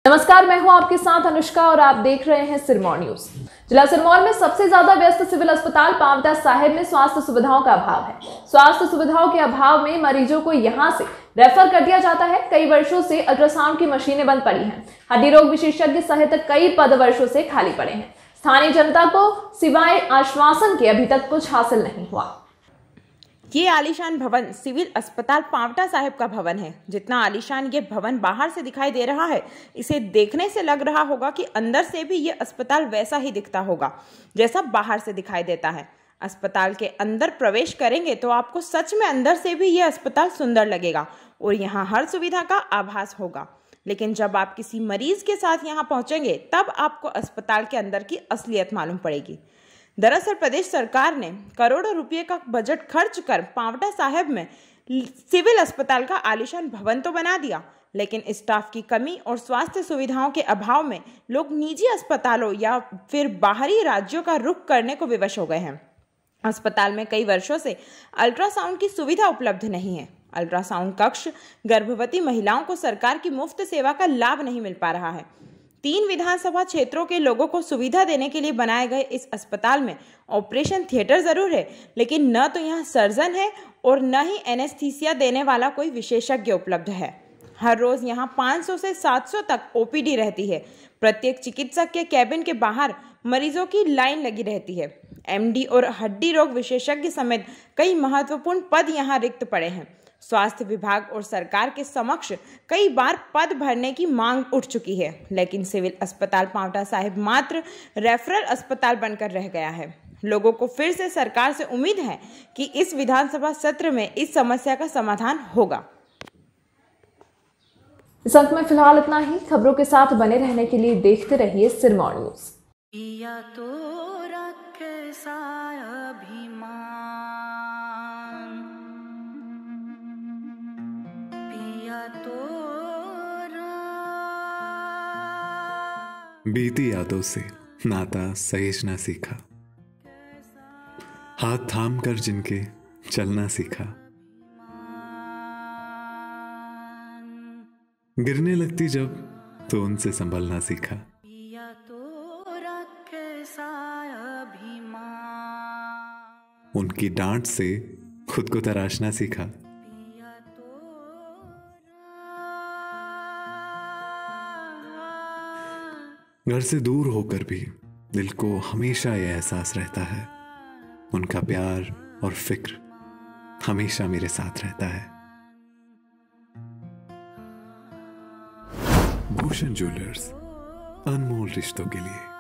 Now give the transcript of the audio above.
नमस्कार, मैं हूं आपके साथ अनुष्का और आप देख रहे हैं सिरमौर न्यूज। जिला सिरमौर में सबसे ज्यादा व्यस्त सिविल अस्पताल पांवटा साहिब में स्वास्थ्य सुविधाओं का अभाव है। स्वास्थ्य सुविधाओं के अभाव में मरीजों को यहां से रेफर कर दिया जाता है। कई वर्षों से अल्ट्रासाउंड की मशीनें बंद पड़ी हैं। हड्डी रोग विशेषज्ञ सहित कई पद वर्षों से खाली पड़े हैं। स्थानीय जनता को सिवाय आश्वासन के अभी तक कुछ हासिल नहीं हुआ। ये आलीशान भवन सिविल अस्पताल पांवटा साहिब का भवन है। जितना आलीशान ये भवन बाहर से दिखाई दे रहा है, इसे देखने से लग रहा होगा कि अंदर से भी ये अस्पताल वैसा ही दिखता होगा जैसा बाहर से दिखाई देता है। अस्पताल के अंदर प्रवेश करेंगे तो आपको सच में अंदर से भी ये अस्पताल सुंदर लगेगा और यहाँ हर सुविधा का आभास होगा। लेकिन जब आप किसी मरीज के साथ यहाँ पहुंचेंगे तब आपको अस्पताल के अंदर की असलियत मालूम पड़ेगी। दरअसल प्रदेश सरकार ने करोड़ों रुपए का बजट खर्च कर पांवटा साहिब में सिविल अस्पताल का आलीशान भवन तो बना दिया, लेकिन स्टाफ की कमी और स्वास्थ्य सुविधाओं के अभाव में लोग निजी अस्पतालों या फिर बाहरी राज्यों का रुख करने को विवश हो गए हैं। अस्पताल में कई वर्षों से अल्ट्रासाउंड की सुविधा उपलब्ध नहीं है। अल्ट्रासाउंड कक्ष गर्भवती महिलाओं को सरकार की मुफ्त सेवा का लाभ नहीं मिल पा रहा है। 3 विधानसभा क्षेत्रों के लोगों को सुविधा देने के लिए बनाए गए इस अस्पताल में ऑपरेशन थिएटर जरूर है, लेकिन न तो यहाँ सर्जन है और न ही एनेस्थीसिया देने वाला कोई विशेषज्ञ उपलब्ध है। हर रोज यहाँ 500 से 700 तक ओपीडी रहती है। प्रत्येक चिकित्सक के कैबिन के बाहर मरीजों की लाइन लगी रहती है। एमडी और हड्डी रोग विशेषज्ञ समेत कई महत्वपूर्ण पद यहाँ रिक्त पड़े हैं। स्वास्थ्य विभाग और सरकार के समक्ष कई बार पद भरने की मांग उठ चुकी है, लेकिन सिविल अस्पताल पांवटा साहिब मात्र रेफरल अस्पताल बनकर रह गया है। लोगों को फिर से सरकार से उम्मीद है कि इस विधानसभा सत्र में इस समस्या का समाधान होगा। इस अंक में फिलहाल इतना ही। खबरों के साथ बने रहने के लिए देखते रहिए सिरमौर न्यूज। बीती यादों से नाता सहेजना सीखा, हाथ थाम कर जिनके चलना सीखा, गिरने लगती जब तो उनसे संभलना सीखा। उनकी डांट से खुद को तराशना सीखा। घर से दूर होकर भी दिल को हमेशा यह एहसास रहता है, उनका प्यार और फिक्र हमेशा मेरे साथ रहता है। भूषण ज्वेलर्स, अनमोल रिश्तों के लिए।